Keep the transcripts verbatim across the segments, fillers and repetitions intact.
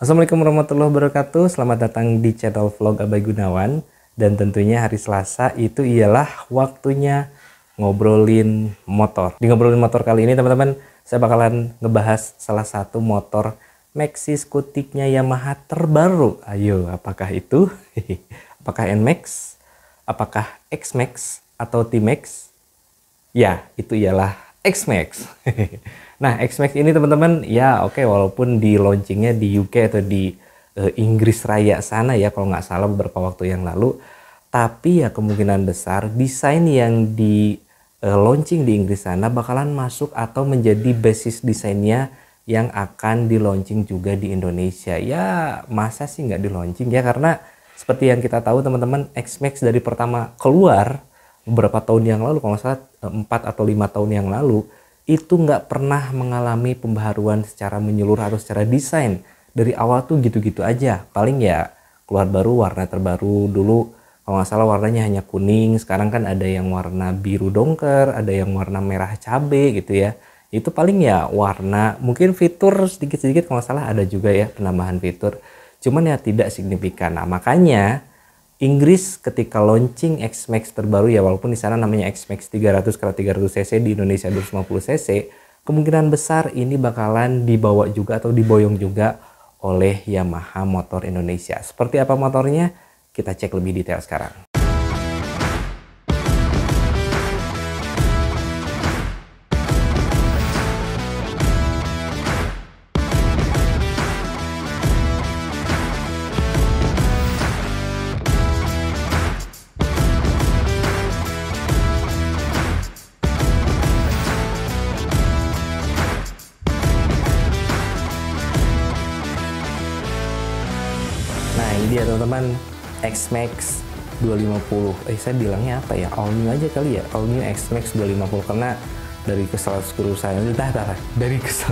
Assalamualaikum warahmatullahi wabarakatuh. Selamat datang di channel vlog Abay Gunawan. Dan tentunya hari Selasa itu ialah waktunya ngobrolin motor. Di ngobrolin motor kali ini teman-teman, saya bakalan ngebahas salah satu motor Maxxis Scootic-nya Yamaha terbaru. Ayo, apakah itu? Apakah N-Max? Apakah X-Max atau T-Max? Ya, itu ialah X-Max. Nah, X-Max ini teman-teman, ya oke, okay, walaupun di launchingnya di U K atau di uh, Inggris Raya sana ya, kalau nggak salah beberapa waktu yang lalu, tapi ya kemungkinan besar desain yang di uh, launching di Inggris sana bakalan masuk atau menjadi basis desainnya yang akan di launching juga di Indonesia. Ya, masa sih nggak di launching ya, karena seperti yang kita tahu teman-teman, X-Max dari pertama keluar beberapa tahun yang lalu, kalau nggak salah empat atau lima tahun yang lalu, itu nggak pernah mengalami pembaharuan secara menyeluruh atau secara desain. Dari awal tuh gitu-gitu aja. Paling ya keluar baru warna terbaru. Dulu kalau nggak salah warnanya hanya kuning. Sekarang kan ada yang warna biru dongker, ada yang warna merah cabe gitu ya. Itu paling ya warna, mungkin fitur sedikit-sedikit kalau nggak salah ada juga ya penambahan fitur. Cuman ya tidak signifikan. Nah makanya Inggris ketika launching X-Max terbaru ya, walaupun di sana namanya X-Max tiga ratus kali tiga ratus cc, di Indonesia dua ratus lima puluh cc, kemungkinan besar ini bakalan dibawa juga atau diboyong juga oleh Yamaha Motor Indonesia. Seperti apa motornya? Kita cek lebih detail sekarang. Nah ini dia teman-teman, X-Max dua lima puluh. Eh saya bilangnya apa ya? All new aja kali ya. All new X-Max dua lima puluh, karena dari keseluruhan dah, dah, dah, dari kesel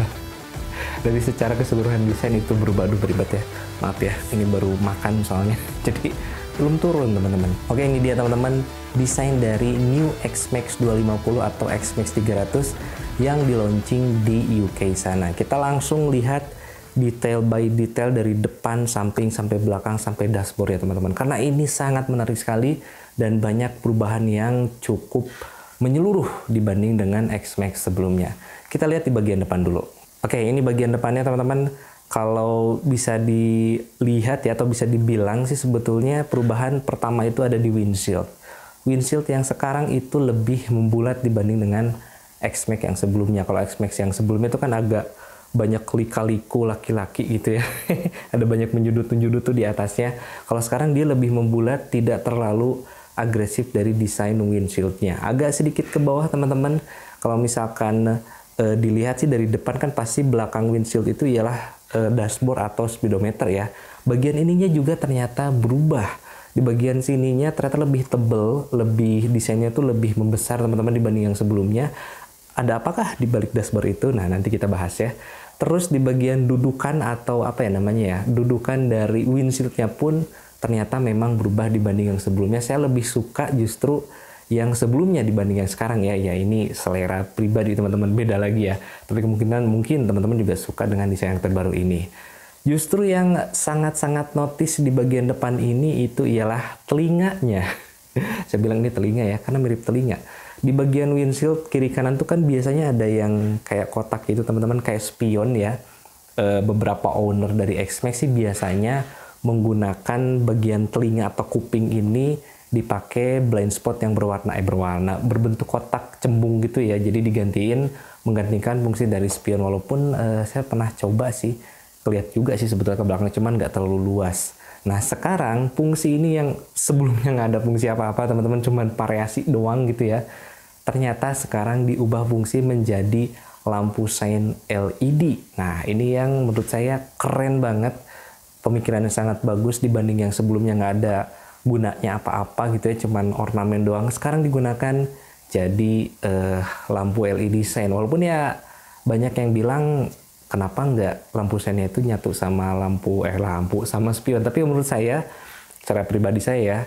dari secara keseluruhan desain itu berubah. Aduh beribad ya. Maaf ya, ini baru makan soalnya. Jadi belum turun teman-teman. Oke, ini dia teman-teman, desain dari new X-Max dua lima puluh atau X-Max tiga ratus yang di launching di U K sana. Kita langsung lihat detail by detail dari depan, samping, sampai belakang, sampai dashboard ya teman-teman. Karena ini sangat menarik sekali dan banyak perubahan yang cukup menyeluruh dibanding dengan X-Max sebelumnya. Kita lihat di bagian depan dulu. Oke, ini bagian depannya teman-teman. Kalau bisa dilihat ya, atau bisa dibilang sih sebetulnya perubahan pertama itu ada di windshield. Windshield yang sekarang itu lebih membulat dibanding dengan X-Max yang sebelumnya. Kalau X-Max yang sebelumnya itu kan agak banyak lika-liku laki-laki gitu ya. Ada banyak menjudut-menjudut tuh di atasnya. Kalau sekarang dia lebih membulat, tidak terlalu agresif dari desain windshieldnya. Agak sedikit ke bawah teman-teman. Kalau misalkan e, dilihat sih dari depan kan pasti belakang windshield itu ialah e, dashboard atau speedometer ya. Bagian ininya juga ternyata berubah. Di bagian sininya ternyata lebih tebel, lebih desainnya tuh lebih membesar teman-teman dibanding yang sebelumnya. Ada apakah di balik dashboard itu? Nah nanti kita bahas ya. Terus di bagian dudukan atau apa ya namanya ya, dudukan dari windshieldnya pun ternyata memang berubah dibanding yang sebelumnya. Saya lebih suka justru yang sebelumnya dibanding yang sekarang ya. Ya ini selera pribadi teman-teman, beda lagi ya. Tapi kemungkinan mungkin teman-teman juga suka dengan desain yang terbaru ini. Justru yang sangat-sangat notice di bagian depan ini itu ialah telinganya. Saya bilang ini telinga ya, karena mirip telinga. Di bagian windshield kiri kanan tuh kan biasanya ada yang kayak kotak gitu teman-teman, kayak spion ya. E, beberapa owner dari X-Max sih biasanya menggunakan bagian telinga atau kuping ini dipakai blind spot yang berwarna eh berwarna berbentuk kotak cembung gitu ya. Jadi digantiin, menggantikan fungsi dari spion. Walaupun e, saya pernah coba sih, lihat juga sih sebetulnya ke belakang, cuman nggak terlalu luas. Nah sekarang fungsi ini yang sebelumnya nggak ada fungsi apa-apa teman-teman, cuman variasi doang gitu ya. Ternyata sekarang diubah fungsi menjadi lampu sein L E D. Nah ini yang menurut saya keren banget. Pemikirannya sangat bagus dibanding yang sebelumnya nggak ada gunanya apa-apa gitu ya, cuman ornamen doang. Sekarang digunakan jadi eh, lampu L E D sein. Walaupun ya banyak yang bilang kenapa nggak lampu seinnya itu nyatu sama lampu eh lampu sama spion. Tapi menurut saya, secara pribadi saya,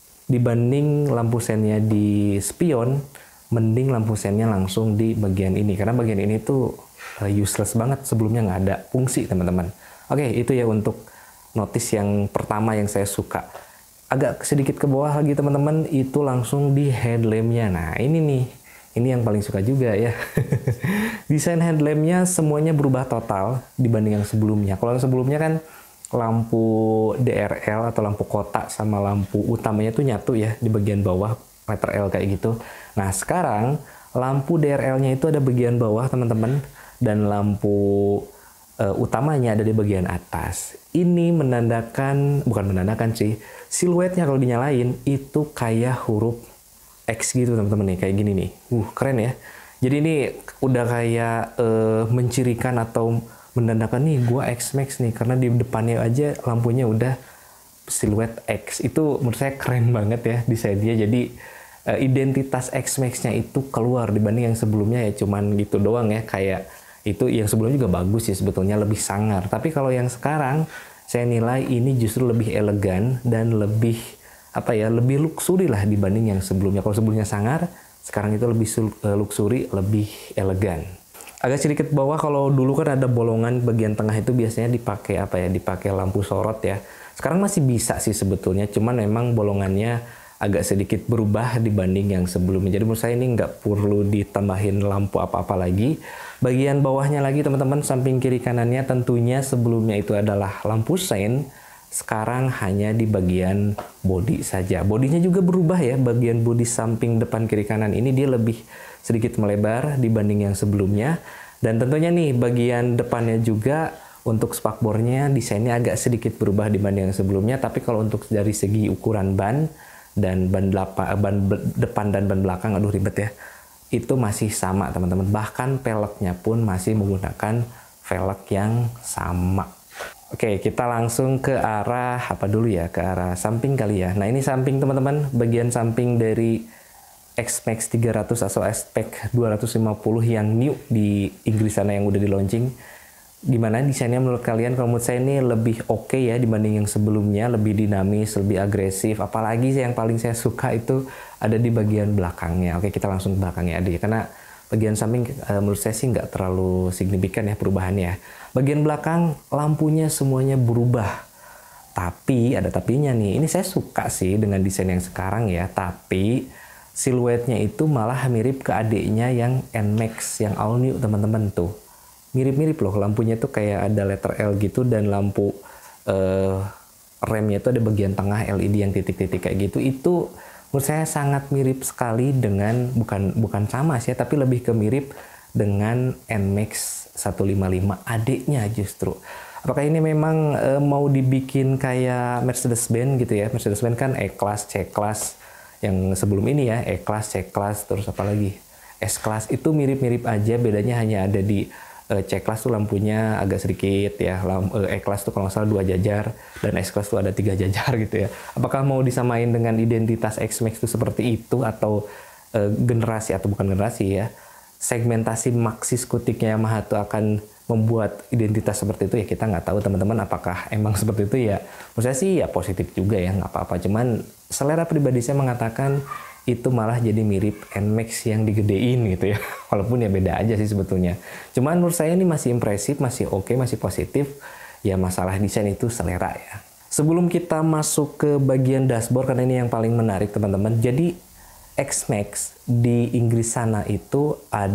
dibanding lampu seinnya di spion, mending lampu seinnya langsung di bagian ini, karena bagian ini tuh uh, useless banget, sebelumnya nggak ada fungsi teman-teman. Oke, itu ya untuk notice yang pertama yang saya suka. Agak sedikit ke bawah lagi teman-teman, itu langsung di headlampnya. Nah ini nih, ini yang paling suka juga ya. Desain headlampnya semuanya berubah total dibanding yang sebelumnya. Kalau yang sebelumnya kan lampu D R L atau lampu kotak sama lampu utamanya tuh nyatu ya di bagian bawah, letter L kayak gitu. Nah sekarang lampu D R L-nya itu ada bagian bawah teman-teman, dan lampu uh, utamanya ada di bagian atas. Ini menandakan, bukan menandakan sih, siluetnya kalau dinyalain itu kayak huruf X gitu teman-teman nih, kayak gini nih. Uh keren ya. Jadi ini udah kayak uh, mencirikan atau menandakan nih gua X-Max nih, karena di depannya aja lampunya udah siluet X. Itu menurut saya keren banget ya desainnya. Jadi uh, identitas X-Max-nya itu keluar dibanding yang sebelumnya ya cuman gitu doang ya. Kayak itu yang sebelumnya juga bagus sih sebetulnya, lebih sangar. Tapi kalau yang sekarang saya nilai ini justru lebih elegan dan lebih apa ya, lebih luxury lah dibanding yang sebelumnya. Kalau sebelumnya sangar, sekarang itu lebih luxury, lebih elegan. Agak sedikit bawah, kalau dulu kan ada bolongan bagian tengah itu biasanya dipakai apa ya, dipakai lampu sorot ya. Sekarang masih bisa sih sebetulnya, cuman memang bolongannya agak sedikit berubah dibanding yang sebelumnya. Jadi menurut saya ini nggak perlu ditambahin lampu apa-apa lagi. Bagian bawahnya lagi teman-teman, samping kiri kanannya tentunya sebelumnya itu adalah lampu sein. Sekarang hanya di bagian bodi saja. Bodinya juga berubah ya, bagian bodi samping depan kiri kanan ini dia lebih sedikit melebar dibanding yang sebelumnya. Dan tentunya nih bagian depannya juga untuk spakbornya desainnya agak sedikit berubah dibanding yang sebelumnya. Tapi kalau untuk dari segi ukuran ban dan ban, delapa, ban depan dan ban belakang, aduh ribet ya, itu masih sama teman-teman. Bahkan peleknya pun masih menggunakan velg yang sama. Oke, kita langsung ke arah apa dulu ya, ke arah samping kali ya. Nah ini samping teman-teman, bagian samping dari X-Max tiga ratus atau S-Pack dua ratus lima puluh yang new di Inggris sana yang udah di launching. Gimana desainnya menurut kalian? Kalau menurut saya ini lebih oke okay ya dibanding yang sebelumnya, lebih dinamis, lebih agresif. Apalagi yang paling saya suka itu ada di bagian belakangnya. Oke, kita langsung ke belakangnya aja ya, karena bagian samping uh, menurut saya sih nggak terlalu signifikan ya perubahannya. Bagian belakang lampunya semuanya berubah. Tapi ada tapinya nih. Ini saya suka sih dengan desain yang sekarang ya. Tapi siluetnya itu malah mirip ke adiknya yang N Max yang all new teman-teman tuh. Mirip-mirip loh, lampunya tuh kayak ada letter L gitu, dan lampu uh, remnya itu ada bagian tengah L E D yang titik-titik kayak gitu. Itu menurut saya sangat mirip sekali dengan, bukan bukan sama sih, tapi lebih ke mirip dengan N Max seratus lima puluh lima adiknya justru. Apakah ini memang uh, mau dibikin kayak Mercedes-Benz gitu ya? Mercedes-Benz kan E-Class, C-Class, yang sebelum ini ya, E-Class, C-Class, terus apa lagi? S-Class, itu mirip-mirip aja, bedanya hanya ada di uh, C-Class tuh lampunya agak sedikit ya, uh, E-Class tuh kalau nggak salah dua jajar, dan S-Class tuh ada tiga jajar gitu ya. Apakah mau disamain dengan identitas X-Max itu seperti itu, atau uh, generasi, atau bukan generasi ya, segmentasi Maxxis Kutiknya Yamaha itu akan membuat identitas seperti itu ya, kita nggak tahu teman-teman apakah emang seperti itu ya. Menurut saya sih ya positif juga ya, nggak apa-apa. Cuman selera pribadi saya mengatakan itu malah jadi mirip N Max yang digedein gitu ya. Walaupun ya beda aja sih sebetulnya. Cuman menurut saya ini masih impresif, masih oke, okay, masih positif. Ya masalah desain itu selera ya. Sebelum kita masuk ke bagian dashboard, karena ini yang paling menarik teman-teman. Jadi X-Max di Inggris sana itu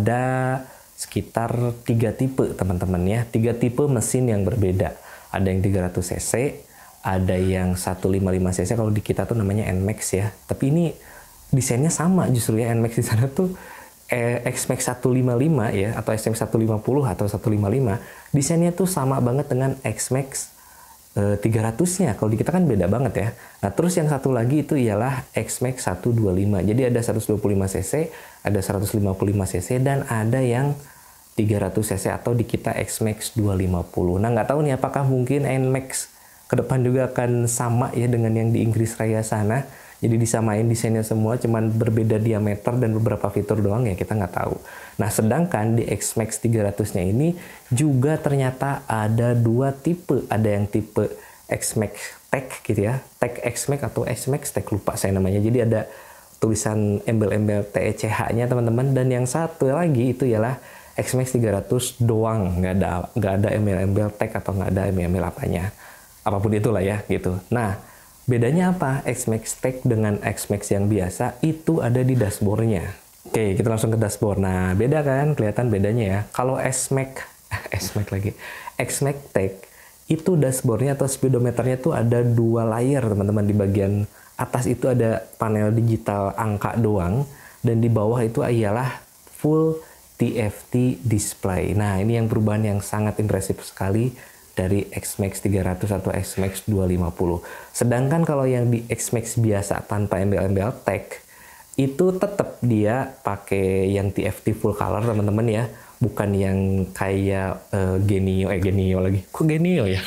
ada sekitar tiga tipe teman-teman ya. Tiga tipe mesin yang berbeda. Ada yang tiga ratus cc, ada yang seratus lima puluh lima cc, kalau di kita tuh namanya N Max ya. Tapi ini desainnya sama justru ya, N Max di sana tuh eh, X-Max seratus lima puluh lima ya, atau S M seratus lima puluh atau seratus lima puluh lima, desainnya tuh sama banget dengan X-Max tiga ratus-nya. Kalau di kita kan beda banget ya. Nah, terus yang satu lagi itu ialah X-Max seratus dua puluh lima. Jadi ada seratus dua puluh lima cc, ada seratus lima puluh lima cc, dan ada yang tiga ratus cc atau di kita X-Max dua ratus lima puluh. Nah, nggak tahu nih apakah mungkin N Max ke depan juga akan sama ya dengan yang di Inggris Raya sana. Jadi disamain desainnya semua, cuman berbeda diameter dan beberapa fitur doang ya, kita nggak tahu. Nah, sedangkan di X-Max tiga ratus-nya ini juga ternyata ada dua tipe. Ada yang tipe X-Max Tech gitu ya, Tech X-Max atau X-Max Tech, lupa saya namanya. Jadi ada tulisan embel-embel T E C H-nya teman-teman. Dan yang satu lagi itu ialah X-Max tiga ratus doang, nggak ada nggak ada embel-embel tag atau nggak ada embel-embel apanya, apapun itulah ya gitu. Nah, bedanya apa X-Max tag dengan X-Max yang biasa? Itu ada di dashboardnya. Oke, kita langsung ke dashboard. Nah, beda kan, kelihatan bedanya ya. Kalau S-Max, S-Max lagi, X-Max tag itu dashboardnya atau speedometernya tuh ada dua layer teman-teman. Di bagian atas itu ada panel digital angka doang, dan di bawah itu ialah full T F T display. Nah, ini yang perubahan yang sangat impresif sekali dari X-Max tiga ratus atau X-Max dua lima nol. Sedangkan kalau yang di X-Max biasa tanpa embel-embel tag, itu tetap dia pakai yang T F T full color teman-teman ya. Bukan yang kayak uh, Genio, eh Genio lagi. Kok Genio ya?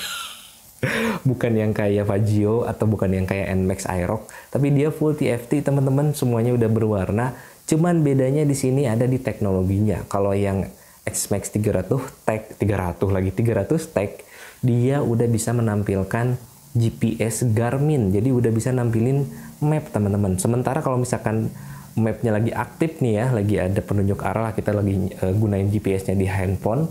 Bukan yang kayak Vagio atau bukan yang kayak N MAX Aerox, tapi dia full T F T teman-teman, semuanya udah berwarna. Cuman bedanya di sini ada di teknologinya. Kalau yang X-Max tiga ratus tag, tiga ratus lagi, tiga ratus tag, dia udah bisa menampilkan G P S Garmin. Jadi udah bisa nampilin map teman-teman. Sementara kalau misalkan mapnya lagi aktif nih ya, lagi ada penunjuk arah, kita lagi uh, gunain G P S-nya di handphone,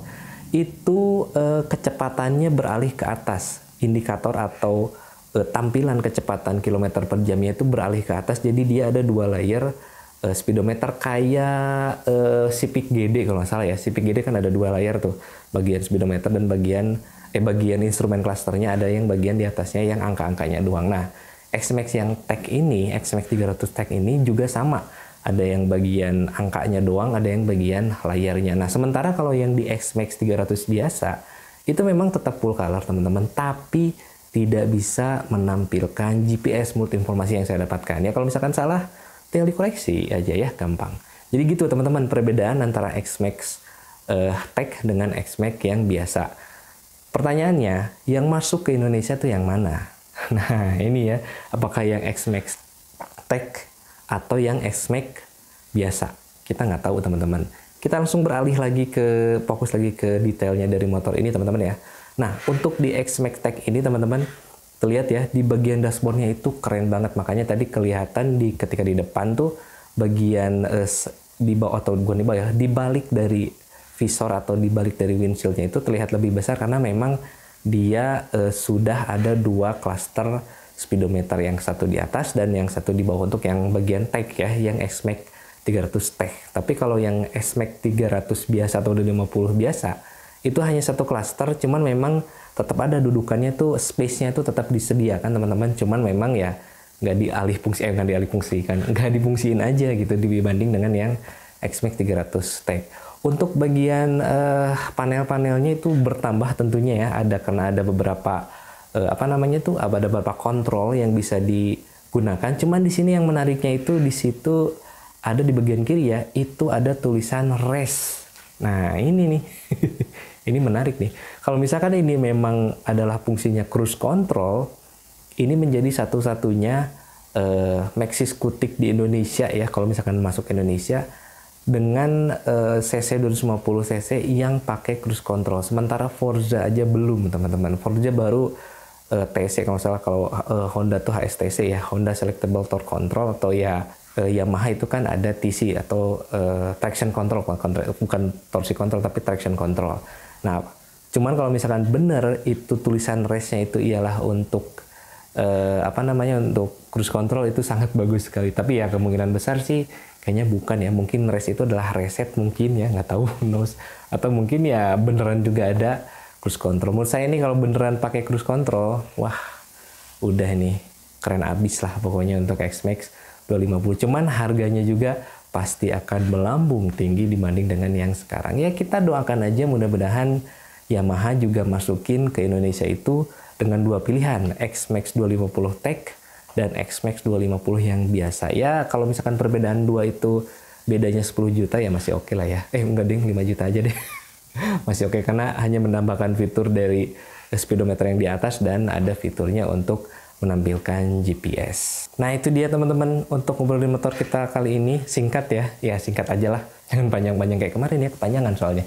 itu uh, kecepatannya beralih ke atas. Indikator atau uh, tampilan kecepatan kilometer per jamnya itu beralih ke atas. Jadi dia ada dua layer speedometer kayak uh, Civic G D kalau nggak salah ya. Civic G D kan ada dua layar tuh, bagian speedometer dan bagian eh bagian instrumen clusternya, ada yang bagian di atasnya yang angka-angkanya doang. Nah, X-Max yang tag ini, X-Max tiga ratus tag ini juga sama. Ada yang bagian angkanya doang, ada yang bagian layarnya. Nah, sementara kalau yang di X-Max tiga ratus biasa, itu memang tetap full color teman-teman, tapi tidak bisa menampilkan G P S multi informasi yang saya dapatkan. Ya kalau misalkan salah, tinggal dikoreksi aja ya, gampang. Jadi gitu teman-teman perbedaan antara X-Max uh, tag dengan X-Max yang biasa. Pertanyaannya, yang masuk ke Indonesia tuh yang mana? Nah ini ya, apakah yang X-Max tag atau yang X-Max biasa? Kita nggak tahu teman-teman. Kita langsung beralih lagi ke, fokus lagi ke detailnya dari motor ini teman-teman ya. Nah untuk di X-Max tag ini teman-teman, terlihat ya di bagian dashboardnya itu keren banget. Makanya tadi kelihatan di ketika di depan tuh bagian eh, di bawah atau bukan di bawah ya, di balik dari visor atau di balik dari windshieldnya itu terlihat lebih besar karena memang dia eh, sudah ada dua klaster speedometer, yang satu di atas dan yang satu di bawah untuk yang bagian tag ya, yang X-Max tiga ratus tag. Tapi kalau yang X-Max tiga ratus biasa atau dua lima nol biasa itu hanya satu klaster, cuman memang tetap ada dudukannya tuh, space-nya tuh tetap disediakan teman-teman, cuman memang ya nggak dialih fungsi, eh nggak dialih fungsikan, nggak difungsiin aja gitu dibanding dengan yang X-Max tiga ratus tag. Untuk bagian uh, panel-panelnya itu bertambah tentunya ya, ada karena ada beberapa uh, apa namanya tuh, ada beberapa kontrol yang bisa digunakan. Cuman di sini yang menariknya itu di situ ada di bagian kiri ya, itu ada tulisan race. Nah ini nih. Ini menarik nih. Kalau misalkan ini memang adalah fungsinya cruise control, ini menjadi satu-satunya uh, Maxxis Cutic di Indonesia ya, kalau misalkan masuk Indonesia, dengan uh, C C dua ratus lima puluh cc yang pakai cruise control. Sementara Forza aja belum teman-teman. Forza baru uh, T C kalau salah, kalau uh, Honda tuh H S T C ya, Honda Selectable Torque Control, atau ya uh, Yamaha itu kan ada T C atau uh, traction control, bukan torsi control tapi traction control. Nah, cuman kalau misalkan benar itu tulisan race-nya itu ialah untuk eh, apa namanya, untuk cruise control, itu sangat bagus sekali. Tapi ya kemungkinan besar sih kayaknya bukan ya. Mungkin race itu adalah reset mungkin ya, nggak tahu, knows. Atau mungkin ya beneran juga ada cruise control. Menurut saya ini kalau beneran pakai cruise control, wah udah nih keren abis lah pokoknya untuk X-Max dua lima nol. Cuman harganya juga pasti akan melambung tinggi dibanding dengan yang sekarang. Ya kita doakan aja mudah-mudahan Yamaha juga masukin ke Indonesia itu dengan dua pilihan, X-Max dua lima nol tag dan X-Max dua lima nol yang biasa. Ya kalau misalkan perbedaan dua itu bedanya sepuluh juta ya masih oke okay lah ya. Eh enggak deh, lima juta aja deh. Masih oke okay, karena hanya menambahkan fitur dari speedometer yang di atas dan ada fiturnya untuk menampilkan G P S. Nah itu dia teman-teman untuk ngobrolin motor kita kali ini, singkat ya, ya singkat aja lah, jangan panjang-panjang kayak kemarin ya, kepanjangan soalnya.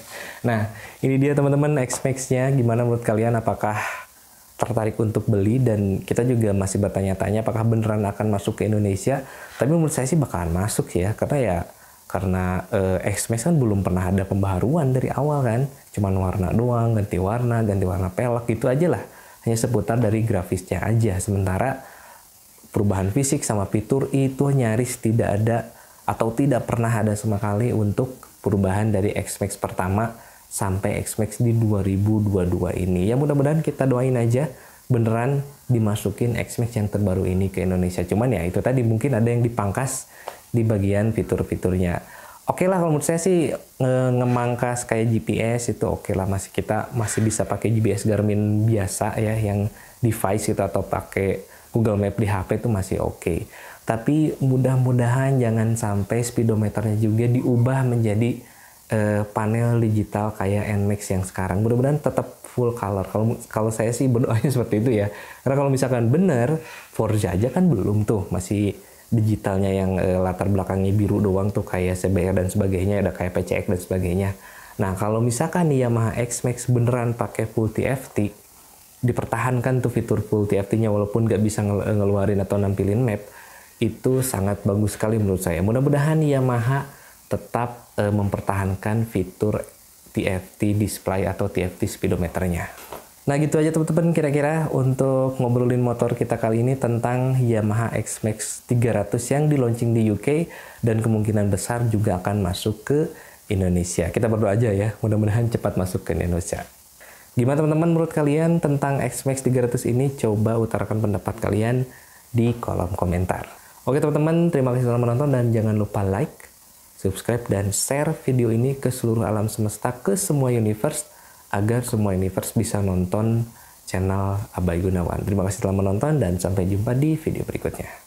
Nah ini dia teman-teman X-Max-nya, gimana menurut kalian, apakah tertarik untuk beli? Dan kita juga masih bertanya-tanya apakah beneran akan masuk ke Indonesia, tapi menurut saya sih bakalan masuk ya, karena ya Karena eh, X-Max kan belum pernah ada pembaharuan dari awal kan. Cuman warna doang, ganti warna, ganti warna pelek, gitu aja lah. Hanya seputar dari grafisnya aja. Sementara perubahan fisik sama fitur itu nyaris tidak ada atau tidak pernah ada sama sekali untuk perubahan dari X-Max pertama sampai X-Max di dua ribu dua puluh dua ini. Ya mudah-mudahan kita doain aja beneran dimasukin X-Max yang terbaru ini ke Indonesia. Cuman ya itu tadi mungkin ada yang dipangkas di bagian fitur-fiturnya. Oke lah, kalau menurut saya sih nge ngemangkas kayak G P S itu oke lah, masih kita masih bisa pakai G P S Garmin biasa ya, yang device itu atau pakai Google Map di H P itu masih oke. Tapi mudah-mudahan jangan sampai speedometernya juga diubah menjadi uh, panel digital kayak N Max yang sekarang. Mudah-mudahan tetap full color. Kalau kalau saya sih berdoanya seperti itu ya. Karena kalau misalkan bener Forza aja kan belum tuh, masih digitalnya yang e, latar belakangnya biru doang tuh kayak C B R dan sebagainya, ada kayak P C X dan sebagainya. Nah kalau misalkan nih Yamaha X-Max beneran pakai full T F T, dipertahankan tuh fitur full T F T-nya walaupun nggak bisa ngel ngeluarin atau nampilin map, itu sangat bagus sekali menurut saya. Mudah-mudahan Yamaha tetap e, mempertahankan fitur T F T display atau T F T speedometernya. Nah gitu aja teman-teman kira-kira untuk ngobrolin motor kita kali ini tentang Yamaha X-Max tiga ratus yang di launching di U K dan kemungkinan besar juga akan masuk ke Indonesia. Kita berdoa aja ya, mudah-mudahan cepat masuk ke Indonesia. Gimana teman-teman menurut kalian tentang X-Max tiga ratus ini? Coba utarakan pendapat kalian di kolom komentar. Oke teman-teman, terima kasih telah menonton dan jangan lupa like, subscribe, dan share video ini ke seluruh alam semesta, ke semua universe, agar semua universe bisa nonton channel Abai Gunawan. Terima kasih telah menonton dan sampai jumpa di video berikutnya.